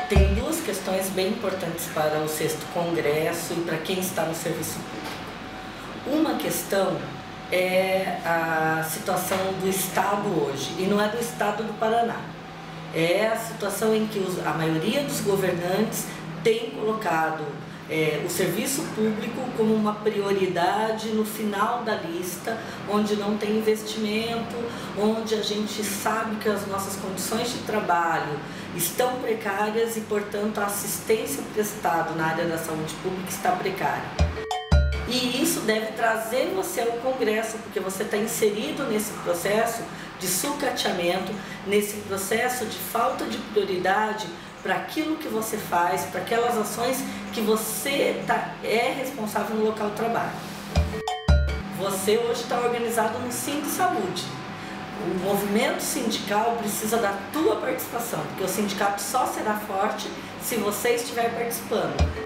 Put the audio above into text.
Tem duas questões bem importantes para o 6º Congresso e para quem está no serviço público. Uma questão é a situação do Estado hoje, e não é do Estado do Paraná. É a situação em que a maioria dos governantes tem colocado o serviço público como uma prioridade no final da lista, onde não tem investimento, onde a gente sabe que as nossas condições de trabalho estão precárias e, portanto, a assistência prestada na área da saúde pública está precária. E isso deve trazer você ao Congresso, porque você está inserido nesse processo de sucateamento, nesse processo de falta de prioridade para aquilo que você faz, para aquelas ações que você é responsável no local de trabalho. Você hoje está organizado no Sindsaúde. O movimento sindical precisa da tua participação, porque o sindicato só será forte se você estiver participando.